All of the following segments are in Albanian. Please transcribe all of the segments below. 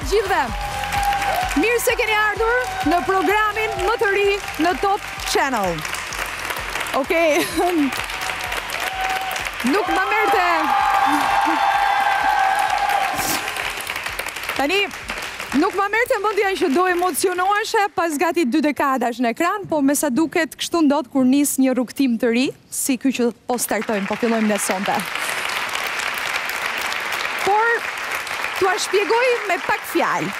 gjithëve. Mirë se keni ardhur në programin më të ri në Top Channel. Okej. Nuk më merrte. Tani, nuk më merrte mendja që do emocionoheshe pas gati 2 dekadash në ekran, po me sa duket kështu ndodh kur nis një rrugtim të ri, si ky që po startojmë, po fillojmë ne sonte. Por, t'ua shpjegoj me pak fjalë.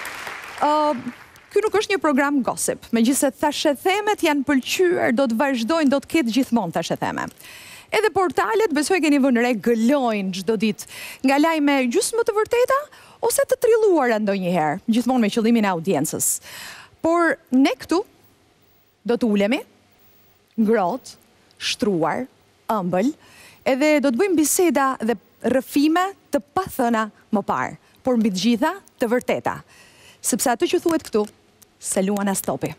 Ky nuk është një program gossip, megjithëse thashethemet janë pëlqyer, do të vazhdojnë, do të ketë gjithmonë thashetheme. Edhe portalet, besoj keni vënë re, gëlojnë çdo ditë nga lajme gjysmë të vërteta ose të trilluara ndonjëherë, gjithmonë me qëllimin e audiencës. Por ne këtu do të ulemi, ngrohtë, shtruar, ëmbël, edhe do të bëjmë biseda dhe rrëfime të pathëna më parë, por mbi të gjitha të vërteta. Sepse atë që thuhet këtu, se luan as topi.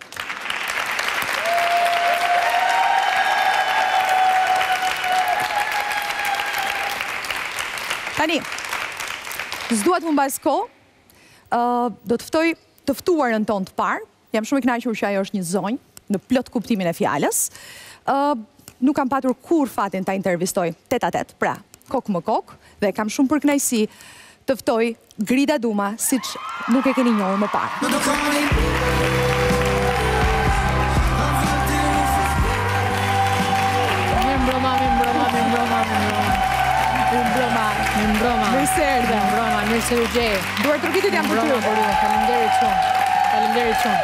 Tani, s'dua të humbas kohë, do të ftoj të ftuarën tonë të parë. Jam shumë e kënaqur që ajo është një zonjë, në plot kuptimin e fjalës. Nuk kam patur kur fatin ta intervistoj tet a tet, pra, kokë më kokë, dhe kam shumë për kënaqësi të ftoj Grida Duma, siç nuk e keni njohur më parë. Mirë se erdhe. Mirë se u gjej. Duar trokitët janë për ty. Faleminderit shumë. Faleminderit shumë.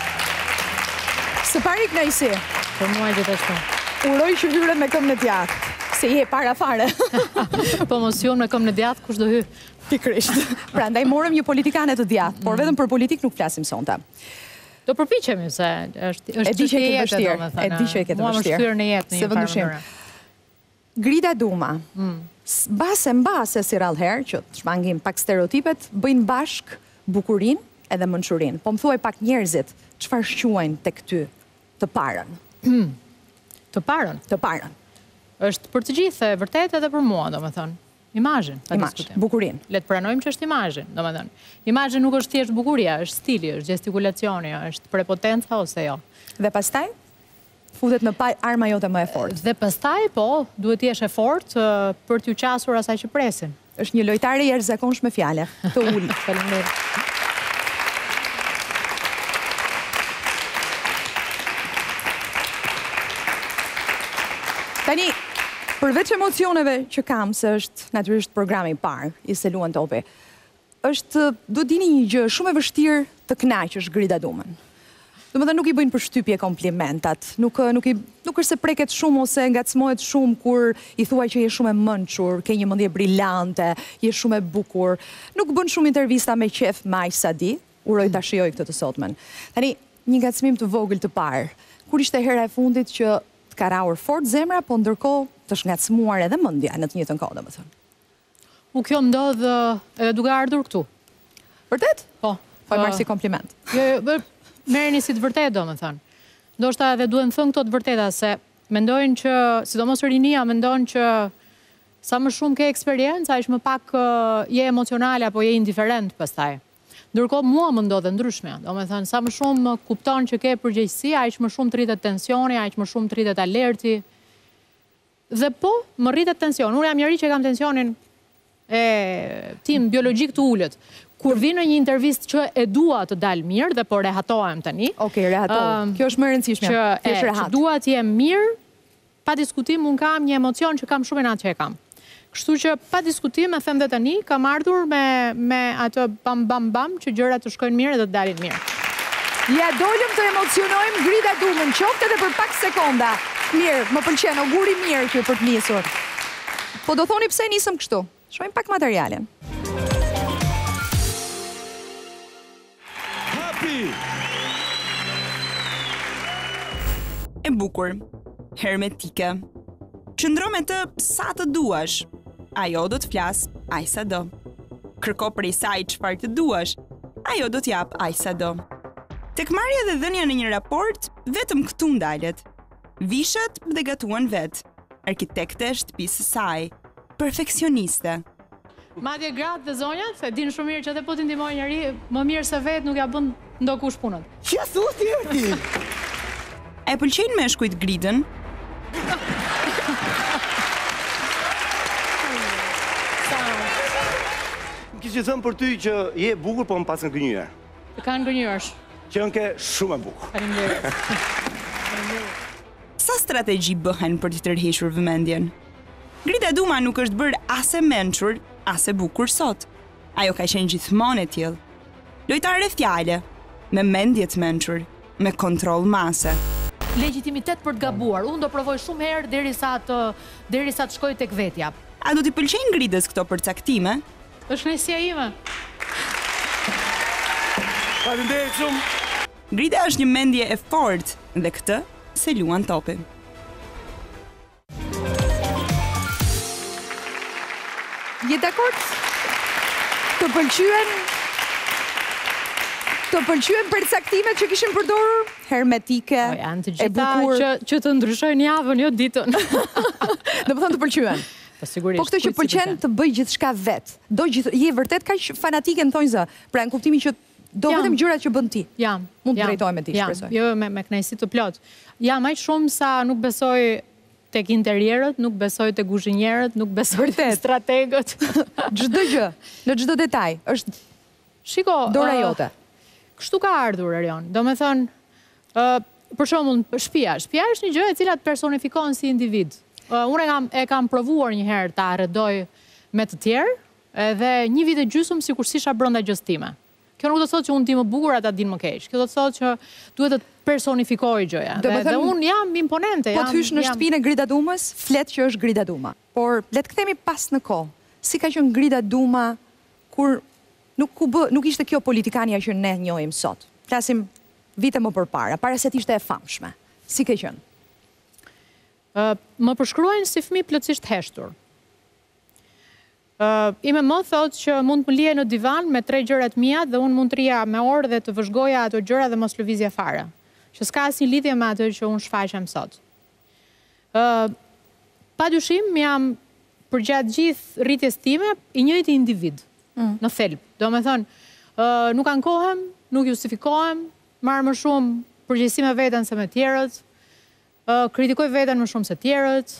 Së pari kënaqësi. Për mua gjithashtu. Uroj që hyre me këmbë në djathtë, se je para fare. Po mos jom në këmbë në djathtë, kush do hy? Pikërisht. Prandaj morëm një politikane të djathtë, por vetëm për politik nuk flasim sonte. Do përpiqemi se është e di që e ke vështirë. E di që e ke vështirë. Mua më shtyrë në jetë në një farë mënyrë. Grida Duma, mbase si rallëherë, që të shmangim pak stereotipet, bëjnë bashk bukurin edhe mençurin. Po më thuaj pak njerëzit, çfarë shquajnë tek ty të parën? Të parën? Të parën. Është për të gjithë, e vërtet edhe për mua, domethënë. Imazhin, pa diskutim. Bukurin. Le të pranojmë që është imazhin, domethënë. Imazhi nuk është thjesht bukuria, është stili, është gestikulacioni, është prepotenca ose jo. Dhe pastaj futet në arma jote më e fortë. Dhe pastaj, po, duhet t'jesh e fortë për t'ju qasur asaj që presin. Është një lojtare e jashtëzakonshme fjale. Të ul. Faleminderit. Tani, përveç emocioneve që kam, se është natyrisht programi i parë, i se luan topi, është, do dini një gjë, shumë e vështirë të kënaqësh Grida Dumën. Domethënë nuk i bëjnë përshtypje komplimentat, nuk është se preket shumë ose ngacmohet shumë kur i thuaj që je shumë e mençur, ke një mendje brillante, je shumë e bukur. Nuk bën shumë intervista me qef me aq sa di, uroj ta shijoj këtë të sotmen. Tani, një ngacmim të vogël të parë. Kur ishte hera e fundit që të ka rrahur fort zemra, po ndërkohë të shngacmuar edhe mendja në të njëjtën kohë, domethënë. Kjo ndodh edhe duke ardhur këtu. Vërtet? Po. Po e marr si kompliment. Merreni si të vërtetë, domethënë. Ndoshta edhe duhen thënë këto të vërteta se mendojnë që, sidomos rinia, mendojnë që sa më shumë ke eksperiencë, aq më pak je emocionale apo je indiferent pastaj. Ndërkohë mua më ndodhe ndryshme, domethënë sa më shumë kupton që ke përgjegjësi, aq më shumë të rritet tensioni, aq më shumë të rritet alerti. Dhe po, më rritet tension. Unë jam njëri që kam tensionin tim biologjik të ulët. Kur vi në një intervistë që e dua të dalë mirë, dhe po rehatohem tani. Okej, rehatohem. Kjo është më e rëndësishme. Që dua të jem mirë, pa diskutim unë kam një emocion që kam shumë e natë që e kam. Kështu që pa diskutim e them dhe tani, kam ardhur me atë bam që gjërat të shkojnë mirë dhe të dalin mirë. Ja dolëm të emocionojmë Grida Dumën, qoftë edhe për pak sekonda. Mirë, më pëlqen, auguri mirë kjo për të nisur. Po do thoni pse nisëm kështu? Shohim pak materialin. E bukur, hermetike. Qëndro me të sa të duash. Ajo do të flas, aq sa do. Kërko prej saj çfarë të duash. Ajo do t'jap aq sa do. Tek marrja dhe dhënia në një raport, vetëm këtu ndalet. Vishet dhe gatuan vet. Arkitekte e shtëpisë së saj. Perfeksioniste. Madje gratë dhe zonjat, se din shumë mirë që edhe po t'i ndihmoj njëri, më mirë se vetë nuk ja bën ndokush punën. Që thusti ti? E pëlqejnë meshkujt gridën? Kishte thënë për ty që je bukur, po më pas në gënjyre. Kanë gënjyresh. Që ke shumë e bukur. Faleminderit. Sa strategji bëhen për të tërhequr vëmendjen? Grida Duma nuk është bërë as e mençur, as e bukur sot. Ajo ka qenë gjithmonë e tillë. Lojtare fjale, me mendje të mençur, me kontroll mase. Legjitimitet për të gabuar. Unë do provoj shumë herë derisa të shkoj tek vetja. A do t'i pëlqejnë gridës këto përcaktime? Është kënaqësia ime. Faleminderit shumë. Grida është një mendje e fortë dhe këtë se luan topi. Je dakord? Të pëlqyen përcaktimet që kishin përdorur? Hermetike, Janë të e gjitha bukur. që të ndryshojnë javën, jo ditën. Do të thonë të pëlqyen. Po sigurisht. Po këtë që pëlqen të bëj gjithçka vet. Je vërtet kaq fanatike në thonjë zë. Pra në kuptimin që do vetëm gjërat që bën ti. Jam. Mund të drejtohem me ti, shpresoj. Jo, me kënaqësi të plot. Jam aq shumë sa nuk besoj tek interierët, nuk besoj tek kuzhinierët, nuk besoj tek strategët. Çdo gjë, në çdo detaj, është Shiko, dora jote. Kështu ka ardhur Erion. Domethënë, për shembull, shtëpia. Shtëpia është një gjë e cila të personifikon si individ. Unë e kam provuar një herë ta arredoj me të tjerë, edhe 1 vit e gjysmë sikur sisha brenda gjës time. Kjo nuk do të thotë që unë di më bukur, ata din më keq. Kjo do të thotë që duhet të personifikoj gjëja. Dhe unë jam imponente. Po të hysh në shtëpinë e Grida Dumës, flet që është Grida Duma. Por le të kthehemi pas në kohë. Si ka qenë Grida Duma kur nuk ishte kjo politikania që ne njohim sot. Flasim vite më përpara, para se të ishte e famshme. Si ka qenë? Më përshkruajnë si fëmijë plotësisht heshtur. Ime më thotë që mund të më lije në divan me 3 gjërat mia dhe unë mund të rija me orë dhe të vëzhgoja ato gjëra dhe mos lëvizja fare. Që s'ka asnjë lidhje me atë që unë shfaqem sot. Padyshim jam përgjatë gjithë rritjes time i njëjti individ në thelb. Domethënë, nuk ankohem, nuk justifikohem, marr më shumë përgjegjësi me veten se me tjerët, kritikoj veten më shumë se tjerët.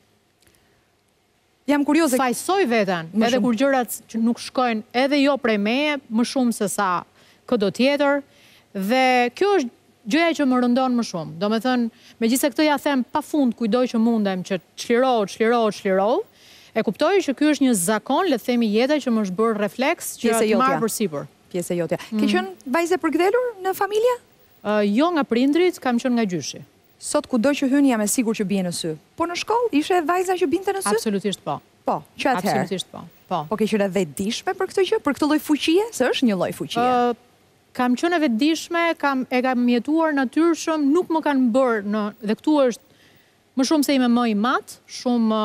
Jam kurioze. Fajsoj veten, edhe kur gjërat që nuk shkojnë edhe jo prej meje, më shumë se sa këdo tjetër, dhe kjo është gjëja që më rëndon më shumë. Domethënë, megjithëse këtë ja them pafund kujdoj që mundem që çlirohet, e kuptoj që ky është një zakon, le të themi jeta që më është bërë refleks që të marr përsipër. Pjesë e jotja. Ke qenë vajze përkthjelur në familje? Jo nga prindrit, kam qenë nga gjyshi. Sot kudo që hyn jam e sigurt që bie në sy. Po në shkollë ishe vajza që binte në sy? Absolutisht po. Po, që atëherë. Absolutisht po. Po. Po ke qenë edhe e dishme për këtë gjë, për këtë lloj fuqie, se është një lloj fuqie. Kam qenë e vetëdijshme, e kam jetuar natyrshëm, nuk më kanë bërë dhe këtu është më shumë se ime më i mat, shumë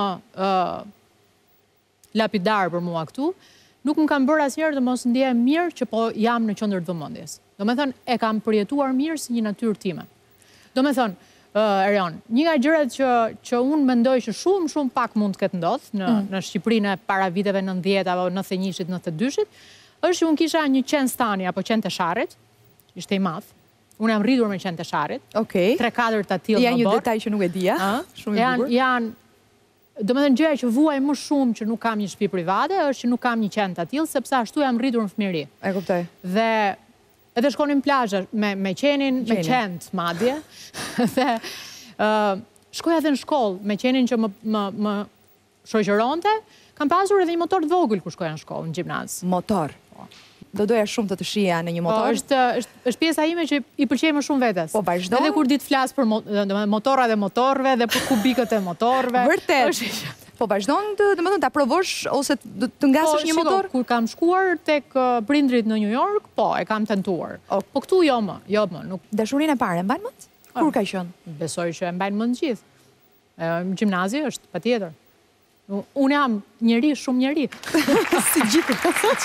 lapidar për mua këtu, nuk më kanë bërë asnjëherë të mos ndjehem mirë që po jam në qendër të vëmendjes. Domethënë, e kam përjetuar mirë si një natyrë time. Domethënë, Erion, një nga gjërat që unë mendoj që shumë pak mund të ketë ndodhur në Shqipërinë para viteve 90 apo 91-shit, 92-shit, është që unë kisha një qen stani apo qen të sharrit, ishte i madh. Unë jam rritur me qen të sharrit. Okej. 3-4 të tillë në Janë një botë. detaj që nuk e dija. Shumë i bukur. Domethënë gjëja që vuaj më shumë që nuk kam një shtëpi private është që nuk kam një qen të tillë, sepse ashtu jam rritur në fëmijëri. E kuptoj. Dhe edhe shkonim plazhe me qenin, me qent madje. Dhe shkoja edhe në shkollë me qenin që më shoqëronte. Kam pasur edhe një motor të vogël kur shkoja në shkollë, në gjimnaz. Motor. Do doja shumë të shija në një motor. Është pjesa ime që i pëlqej më shumë vetes. Po vazhdo. Edhe kur ditë flas për motorra dhe motorëve dhe për kubikët e motorëve. Vërtet. Po vazhdon domethënë ta provosh ose të ngasësh një motor? Kur kam shkuar tek prindrit në New York, po, e kam tentuar. Po këtu jo më, nuk. Dashurinë e parë e mbajnë mend? Kur ka qenë? Besoj që e mbajnë mend gjithë. Gjimnazi është patjetër. Unë jam shumë njeri. Si gjithë.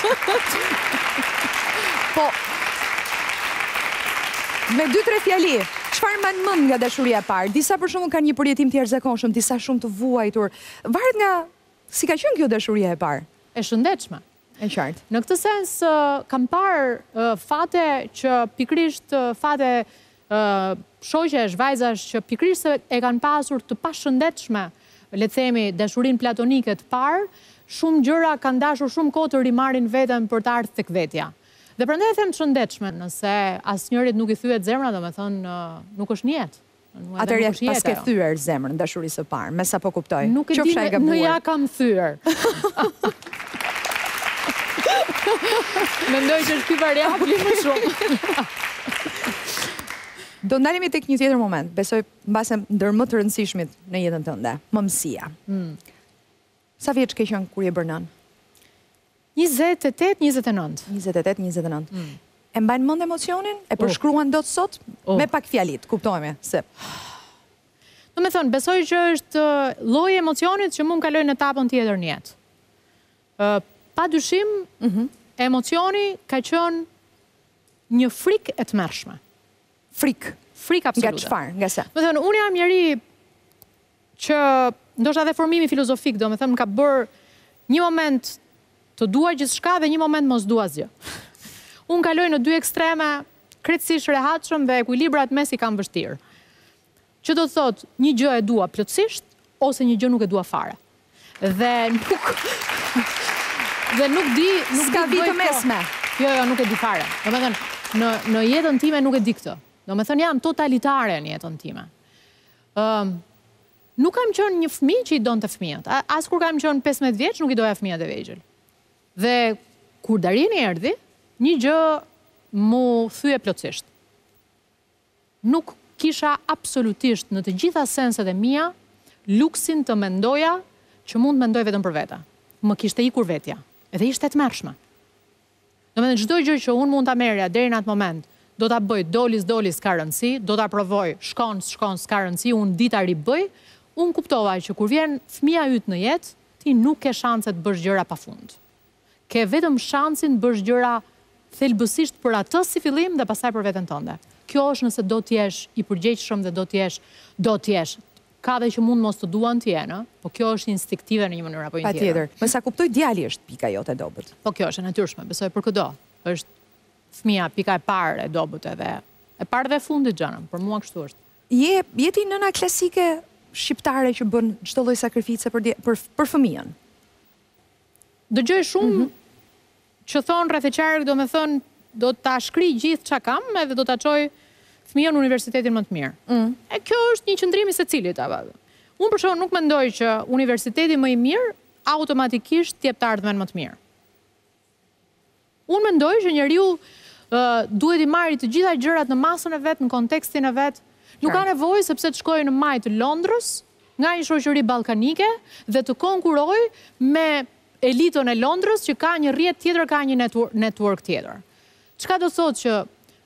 Po, me 2-3 fjali, çfarë mban mend nga dashuria e parë? Disa për shembull kanë një përjetim të jashtëzakonshëm, disa shumë të vuajtur. Varet nga si ka qenë kjo dashuria e parë. e shëndetshme. E qartë. Në këtë sens, kam parë fate që pikrisht fate shoqesh, vajzash që pikrisht se e kanë pasur të pashëndetshme, le të themi, dashurinë platonike të parë, shumë gjëra kanë dashur shumë kohë të rimarrin veten për të ardhur tek vetja. Dhe prandaj them të shëndetshme, nëse asnjërit nuk i thyet zemra, domethënë nuk është një jetë. Atëherë pas ke thyer zemrën dashurisë së parë, me sa po kuptoj. Nuk e di, në ja kam thyer. Mendoj që është ky variabli më shumë. Do ndalemi tek një tjetër moment, besoj mbase ndër më të rëndësishmit në jetën tënde, mëmësia. Sa vjeç ke qenë kur je bërë nën? 28, 29. 28, 29. E mbajnë mend emocionin? E përshkruan dot sot? Me pak fjalit, kuptojme se. Do me thonë, besoj që është lloji i emocionit që mund kaloj në etapën tjetër në jetë. Pa dyshim, emocioni ka qenë një frikë e tmerrshme. Frikë absolute. Nga çfarë? Nga se? Me thënë, unë jam njeri që ndoshta edhe formimi filozofik, do me thënë, më ka bërë një moment të dua gjithçka dhe një moment mos dua asgjë. Unë kaloj në dy ekstreme, krejtësisht rehatshëm dhe ekuilibrat mes i kam vështirë. Që do të thotë, një gjë e dua plotësisht ose një gjë nuk e dua fare. Dhe nuk di, s'ka vit të mesme. Jo, nuk e di fare. Do me thënë, në jetën time nuk e di këtë. Do me thënë, jam totalitare në jetën time. Nuk kam qenë një fëmijë që i donte fëmijët. As kur kam qenë 15 vjeç, nuk i doja fëmijët e vegjël. Dhe kur Darieni erdhi, një gjë mu thye plotësisht. Nuk kisha absolutisht në të gjitha senset e mia luksin të mendoja që mund mendoj vetëm për vete. Më kishte ikur vetja. Edhe ishte e tmerrshme. Domethënë çdo gjë që unë mund ta merrja deri në atë moment, do ta bëj doli s'ka rëndësi, do ta provoj, shkon s'ka rëndësi, unë dita ri bëj, unë kuptova që kur vjen fëmia yt në jetë, ti nuk ke shanse të bësh gjëra pafund. Ke vetëm shansin të bësh gjëra thelbësisht për atë si fillim dhe pastaj për veten tënde. Kjo është nëse do t'jesh i përgjegjshëm dhe do t'jesh. Ka dhe që mund mos të duan t'jenë, po kjo është instiktive në një mënyrë apo një tjetër. Me sa kuptoj, djali është pika jote e dobët. Po kjo është e natyrshme, besoj për këdo. Është fëmia pika e parë e dobët edhe. E parë dhe fundit gjënëm, për mua kështu është. Je ti nëna klasike shqiptare që bën çdo lloj sakrifice për fëmijën? Dëgjoj shumë që thonë rreth e qark, do me thonë, do ta shkri gjithë çka kam edhe do ta çoj fëmijën në universitetin më të mirë. E kjo është një qëndrim i secilit. Unë për shkak nuk mendoj që universiteti më i mirë automatikisht t'jep të ardhmen më të mirë. Unë mendoj që njeriu duhet i marrë të gjitha gjërat në masën e vet, në kontekstin e vet. Nuk ka nevojë sepse të shkojë në maj të Londrës nga një shoqëri ballkanike dhe të konkuroj me elitën e Londrës që ka një rrjet tjetër, ka një network tjetër. Çka do thotë që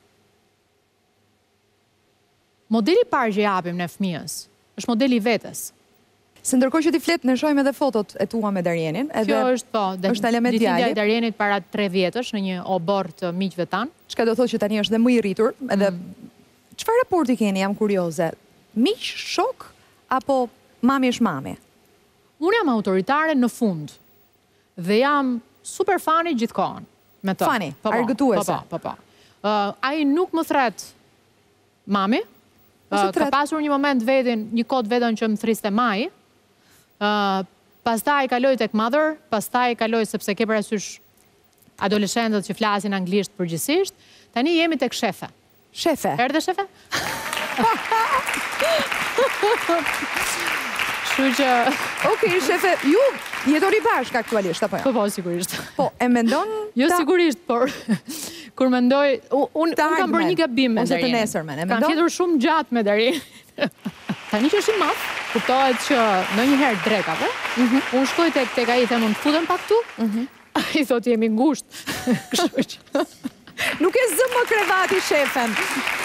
modeli parë që japim ne fëmijës është modeli i vetes. Se ndërkohë që ti flet, ne shohim edhe fotot e tua me Darienin, edhe kjo është po, është ale me djalin. Ditëlindja e Darienit para 3 vjetësh në një obor të miqve tan. Çka do thotë që tani është dhe më i rritur, edhe çfarë raporti keni, jam kurioze? Miq, shok apo mami është mami? Unë jam autoritare në fund dhe jam super fani gjithkohën me të. Fani, argëtuese. Po. Ai nuk më thret mami. Ka pasur një moment një kod vetën që më thriste maj. Pastaj kaloj tek mother, pastaj kaloj sepse ke parasysh adoleshentët që flasin anglisht përgjithsisht. Tani jemi tek shefe. Shefe? Erdhe shefe? Kështu që... Okej, shefe, ju jetoni bashkë aktualisht, apo jo? Po, sigurisht. Po, e mendon... Jo sigurisht, por... Kur mendoj... Unë kam bërë një gabim me Darienin. Kam fjetur shumë gjatë me Darienin. Tani që është i madh, kuptohet që ndonjëherë drekave, unë shkoj tek ai i them unë futem pak këtu, ai thotë jemi ngushtë. Kështu që... Nuk e zë më krevati shefen.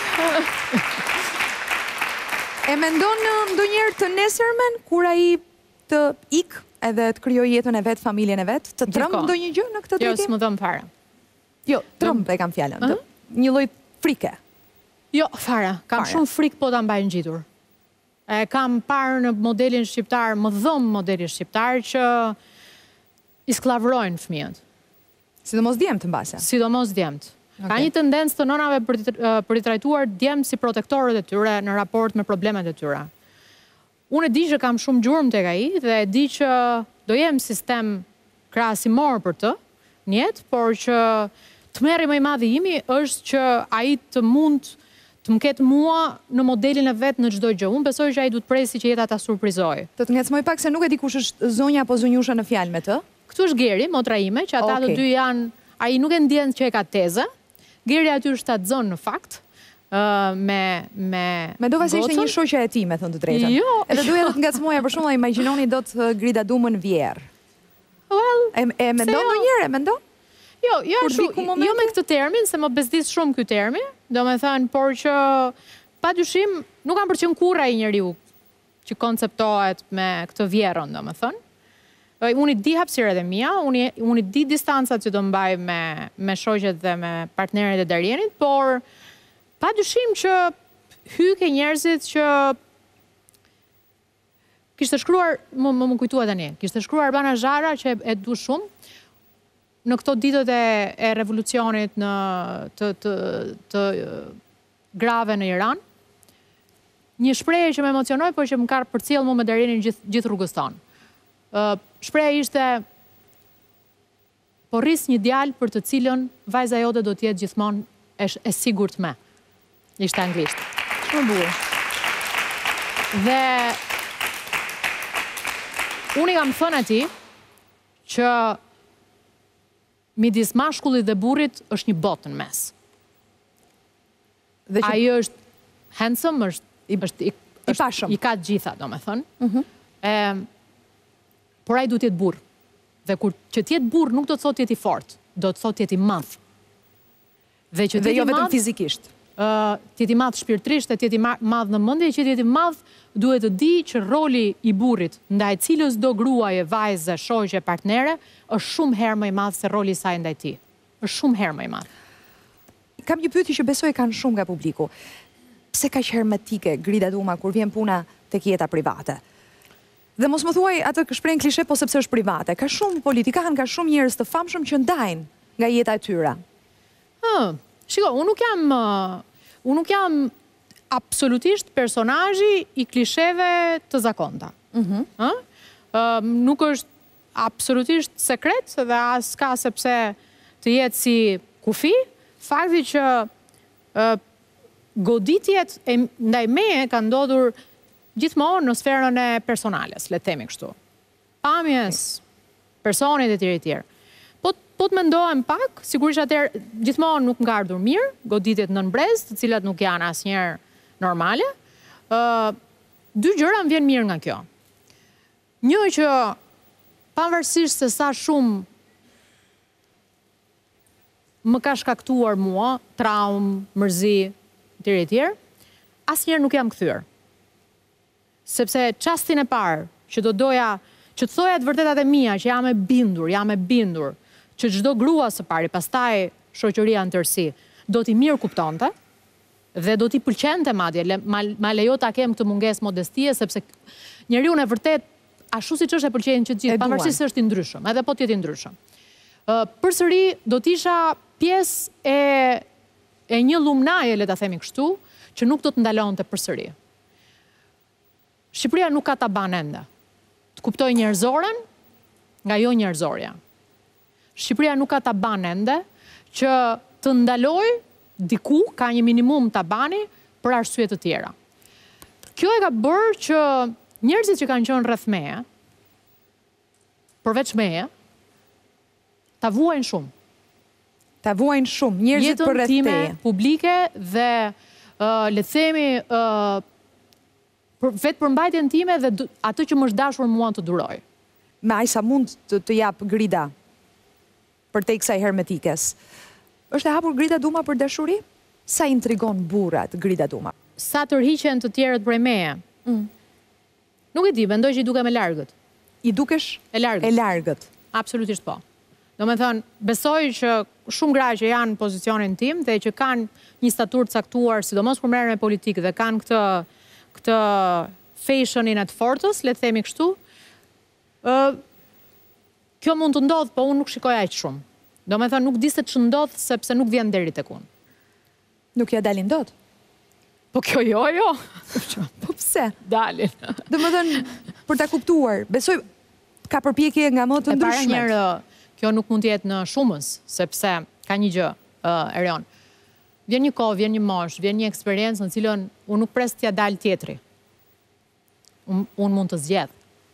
E mendon ndonjëherë të nesërmen kur ai të ik edhe të krijoj jetën e vet, familjen e vet, të tremb ndonjë gjë në këtë drejtim? Jo, s'më dhëm fare. Jo, tremb e kam fjalën. Një lloj frike. Jo, fare. Kam shumë frikë po ta mbaj ngjitur. E kam parë në modelin shqiptar, më dhëm modelin shqiptar që i sklavërojnë fëmijët. Sidomos djemtë mbase. Sidomos djemtë. Ka një tendencë të nënave për i trajtuar djemtë si protektorët e tyre në raport me problemet e tyre. Unë e di që kam shumë gjurmë tek ai dhe e di që do jem sistem krahasimor për të në jetë, por që tmerri më i madh i imi është që ai të mund të më ketë mua në modelin e vet në çdo gjë. Unë besoj që ai duhet presi që jeta ta surprizojë. Të ngacmoj pak se nuk e di kush është zonja apo zonjusha në fjalë me të. Këtu është Geri, motra ime, që ata të dy janë, ai nuk e ndjen që e ka tezë. Geri aty është shtatzon në fakt. Mendova se ishte një shoqja e tij, me thënë të drejtën. Jo. Edhe doja të ngacmoja për shembull, imagjinoni dot Grida Dumën vjerr. E mendon ndonjëherë, e mendon? Jo me këtë termin, se më bezdis shumë ky termi, domethënë, por që padyshim nuk kam përqen kurrë ai njeriu që konceptohet me këtë vjerrën, domethënë. Unë i di hapësirat e mia, unë i di distancat që do mbaj me shoqet dhe me partnerët e Darienit, por padyshim që hyke njerëzit që kishte shkruar, më kujtua tani, kishte shkruar Arbana Zhara që e du shumë, në këto ditët e revolucionit të grave në Iran, një shprehje që më emocionoi, por që më ka përcjell mua me Darienin gjithë rrugës tonë. Shpreha ishte: po rris një djalë për të cilën vajza jote do të jetë gjithmonë e sigurt me. Ishte anglisht. Shumë bukur. Dhe unë i kam thënë atij që midis mashkullit dhe burrit është një botë në mes. Ai është handsome, është i pashëm. I ka të gjitha, domethënë. Por ai duhet të jetë burr. Dhe kur që të jetë burr nuk do të thotë jetë i fortë, do të thotë jetë i madh. Dhe jo vetëm fizikisht. Të jetë i madh shpirtërisht, të jetë i madh në mendje, që të jetë i madh duhet të di që roli i burrit ndaj cilës do gruaje, vajze, shoqe, partnere është shumë herë më i madh se roli i saj ndaj tij. Është shumë herë më i madh. Kam një pyetje që besoj kanë shumë nga publiku. Pse kaq hermetike Grida Duma kur vjen puna tek jeta private? Dhe mos më thuaj atë shprehjen klishe, po sepse është private. Ka shumë politikanë, ka shumë njerëz të famshëm që ndajnë nga jeta e tyre. Shiko, unë nuk jam absolutisht personazhi i klisheve të zakonta. Nuk është absolutisht sekret dhe as ka sepse të jetë si kufi, fakti që goditjet ndaj meje ka ndodhur gjithmonë në sferën e personales, le të themi kështu. Pamjes, personit e tjerë. Po të mendohem pak, sigurisht atëherë gjithmonë nuk më ka ardhur mirë, goditjet në nënbrez, të cilat nuk janë asnjëherë normale. Dy gjëra më vjen mirë nga kjo. Një që pavarësisht se sa shumë më ka shkaktuar mua, traumë, mërzi, tjerë, asnjëherë nuk jam kthyer. Sepse çastin e parë që do doja që të thoja të vërtetat e mia, që jam e bindur, që çdo grua së pari, pastaj shoqëria në tërësi, do t'i mirë kuptonte dhe do t'i pëlqente madje, ma lejo ta kem këtë mungesë modestie, sepse njeriu në vërtet ashtu siç është e pëlqejnë që të gjithë, pavarësisht se është i ndryshëm, edhe po të jetë i ndryshëm. Përsëri do t'isha pjesë e një lumnaje, le ta themi kështu, që nuk do të ndalonte përsëri. Shqipëria nuk ka taban ende. Të kuptoj njerëzoren nga jo njerëzorja. Shqipëria nuk ka taban ende që të ndaloj diku ka një minimum tabani për arsye të tjera. Kjo e ka bërë që njerëzit që kanë qenë rreth meje, përveç meje, ta vuajnë shumë. Ta vuajnë shumë njerëzit për rreth teje. Jetën time publike dhe le të themi vetë përmbajtjen time dhe atë që më është dashur mua të duroj. Me aq sa mund të jap Grida për te kësaj hermetikes. Është e hapur Grida Duma për dashuri? Sa intrigon burrat Grida Duma? Sa tërhiqen të tjerët prej meje? Nuk e di, mendoj që i dukem e largët. I dukesh e largët? Absolutisht po. Do me thënë, besoj që shumë gra që janë në pozicionin tim dhe që kanë një statur caktuar, sidomos kur merren me politikë dhe kanë këtë fashionin e të fortës, le të themi kështu, Kjo mund të ndodhë, po unë nuk shikoj aq shumë. Do me thënë, nuk di se që ndodhë, sepse nuk vjen deri tek unë. Nuk ja dalin dot? Po kjo jo. Po pse? Dalin. Dhe më thënë, për ta kuptuar, besoj ka përpjekje nga më të ndryshmet. E para njerë, kjo nuk mund t'jetë në shumës, sepse ka një gjë, Erion. Vjen një kohë, vjen një mosh, vjen një eksperiencë në cilën unë nuk pres t'ja dalë tjetri. Unë mund të zgjedh.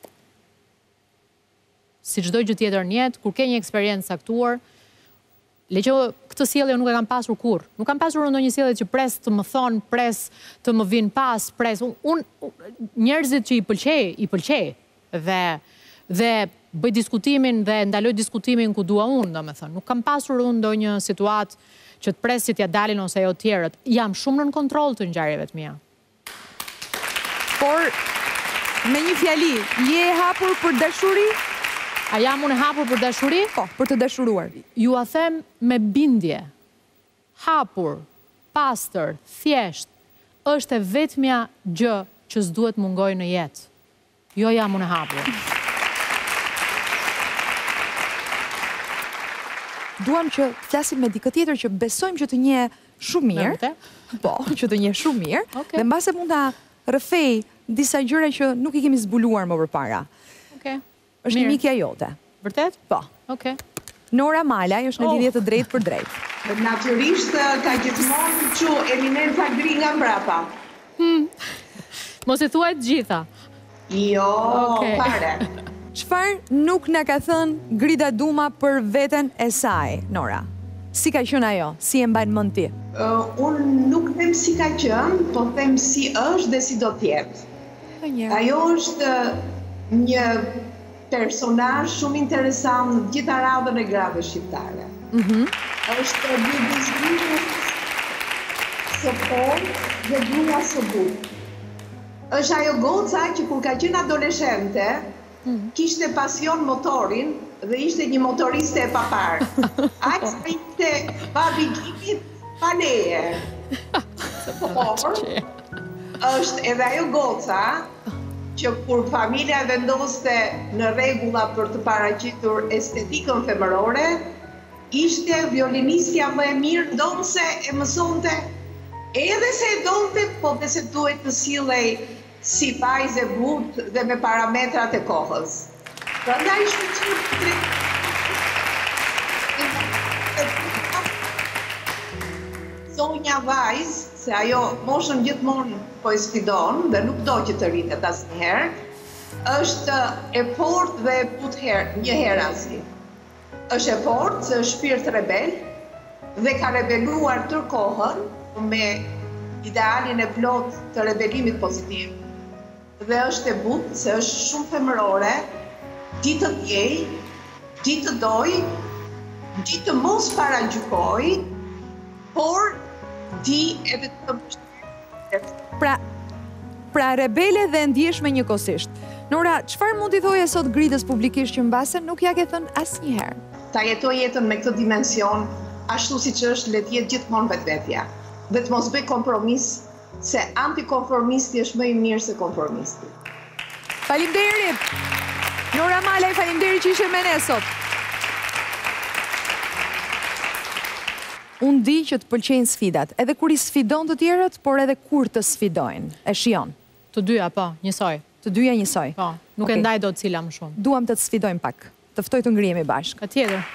Si çdo gjë tjetër në jetë, kur ke një eksperiencë saktuar, le që këtë sjellje nuk e kam pasur kurrë. Nuk kam pasur ndonjë sjellje që pres të më thonë, pres të më vinë pas, pres. Njerëzit që i pëlqej dhe bëj diskutimin dhe ndaloj diskutimin ku dua unë, domethënë. Nuk kam pasur unë ndonjë situatë që të presit ja dalin ose jo tjerët. Jam shumë në kontroll të ngjarjeve të mia. Por, me një fjali, je e hapur për dashuri? A jam unë e hapur për dashuri? Po, për të dashuruar. Ju a them me bindje. Hapur, pastër, thjesht, është e vetmja gjë që s'duhet mungoj në jetë. Jo jam unë e hapur. Duam që flasim me dikë tjetër që besojmë që të nje shumë mirë. Po, që të nje shumë mirë. Dhe mbase mund ta rrëfej disa gjëra që nuk i kemi zbuluar më përpara. Është një mikja jote. Vërtet? Po. Nora Malaj është në lidhje të drejtë për drejtë. Natyrisht ka gjithmonë që eminenca gri nga mbrapa. Mos e thuaj të gjitha. Jo, fare. Çfarë nuk na ka thënë Grida Duma për veten e saj, Nora? Si ka qenë ajo? Si e mbajnë mend ti? Unë nuk them si ka qenë, po them si është dhe si do të jetë. Ajo është një personazh shumë interesant në gjitha radhën e grave shqiptare. Është një biznes së fortë dhe grua së bukur. Është ajo goca që kur ka qenë adoleshente, kishte pasion motorin dhe ishte një motoriste e papar. Aq sa ishte babi Gjimit pa leje. Por, është edhe ajo goca që kur familja vendoste në rregulla për të paraqitur estetikën femërore, ishte violinistja më e mirë, ndonse e mësonte, edhe se e donte, po dhe se duhet të sillej si vajzë e butë dhe me parametrat e kohës. Prandaj ishte sonja vajzë, se ajo moshën gjithmonë po e sfidon dhe nuk do që të rritet asnjëherë, është e fortë dhe e butë një herë asnjë. Është e fortë se është shpirt rebel dhe ka rebeluar tërë kohën me idealin e plot të rebelimit pozitiv. Dhe është e butë se është shumë femërore, ditë të djej, ditë të doj, ditë të mos paragjykoj, por di edhe të Pra rebele dhe ndjeshme njëkohësisht. Nora, çfarë mund t'i thoje sot Gridës publikisht që mbase nuk ja ke thënë asnjëherë? Ta jetoj jetën me këtë dimension, ashtu siç është, le të jetë gjithmonë vetvetja. Dhe të mos bëj kompromis, se antikonformisti është më i mirë se konformisti. Faleminderit. Nora Malaj, faleminderit që ishe me ne sot. Unë di që të pëlqejnë sfidat, edhe kur i sfidon të tjerët, por edhe kur të sfidojnë. E shijon. Të dyja, po, njësoj. Të dyja njësoj. Po, nuk e ndaj do të cila më shumë. Duam të sfidojmë pak. Të ftoj të ngrihemi bashkë. Ka tjetër.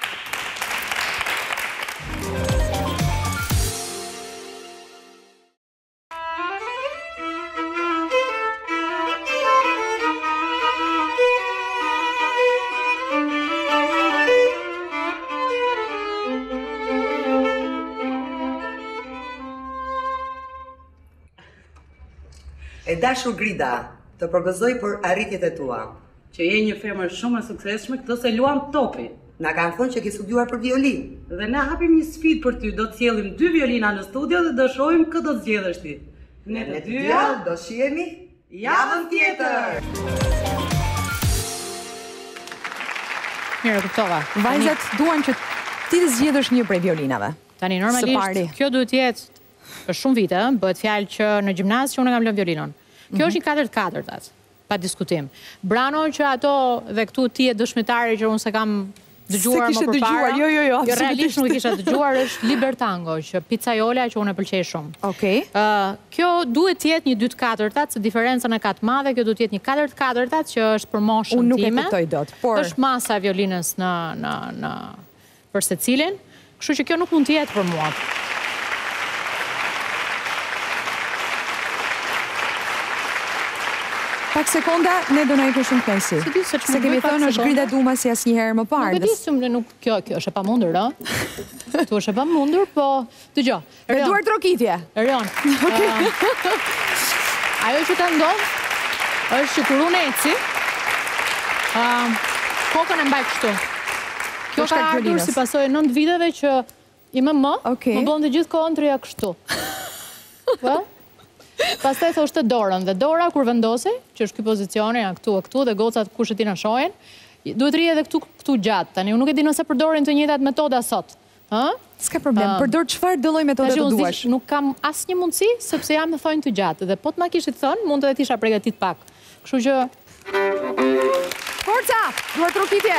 E dashur Grida, të përgëzoj për arritjet e tua. Që je një femër shumë e suksesshme, këtë se luam topi. Na kanë thonë që ke studiuar për violin. Dhe ne hapim një sfidë për ty, do të sjellim 2 violina në studio dhe do shohim këtë do të zgjedhësh ti. Ne të dyja do shihemi javën tjetër. Mirë, kuptova. Vajzat duan që ti të zgjedhësh një prej violinave. Tani normalisht kjo duhet jetë për shumë vite, bëhet fjalë që në gjimnaz që unë kam lënë violinën. Kjo është një 4/4. pa diskutim. Brano që ato dhe këtu ti e dëshmitari që unë se kam dëgjuar më përpara. Jo, realisht nuk e kisha dëgjuar, është Libertango, që pizzaiola që unë e pëlqej shumë. Okej. Kjo duhet të jetë një 2/4, se diferencën e ka të madhe, kjo duhet të jetë një 4/4 që është për moshën time. Unë nuk e kuptoj dot, por është masa e violinës në për secilin, kështu që kjo nuk mund të jetë për mua. Pak sekonda, ne do na iku shumë knajsi. Se kemi thënë është grida duma si asnjëherë më parë. Nuk e di, nuk kjo është e pamundur, ë? Tu është e pamundur, po dëgjoj. Me duar trokitje. Erion. Ajo që ka ndodhur është që kur unë eci, kokën e mbaj kështu. Kjo ka ardhur si pasojë 9 viteve që i më bënte gjithkohën trija kështu. Po? Pastaj thoshte dorën, dhe dora kur vendosej, që është ky pozicioni, këtu e këtu, dhe gocat kush e ti na shohin, duhet rri edhe këtu gjatë. Tani, unë nuk e di nëse përdorin të njëjtat metoda sot. S'ka problem, përdor çfarë do lloj metode të duash. Nuk kam asnjë mundësi, sepse jam të thonjë të gjatë, dhe po të ma kishit thënë, mund të tisha përgatit pak. Kështu që... Forca! Duar trokitje!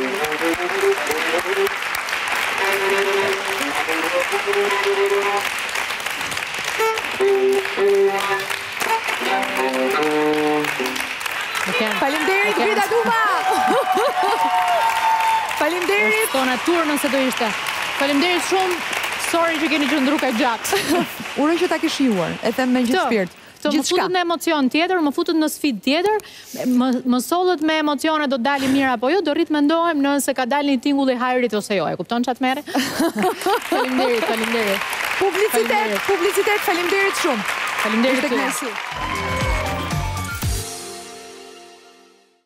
Faleminderit grida duma! Faleminderit! Po natyrë nëse do ishte. Faleminderit shumë, sorry që keni qëndru ka gjatë. Uroj që ta ke shijuar, e them me gjithë shpirt. Më futët në emocion tjetër, më futët në sfidë tjetër, më sollët me emocione do dali mirë apo jo, do rritë mendohem nëse ka dali një tingull i hajrit ose jo. E kupton çat merre? Faleminderit. Publicitet, faleminderit shumë. Faleminderit.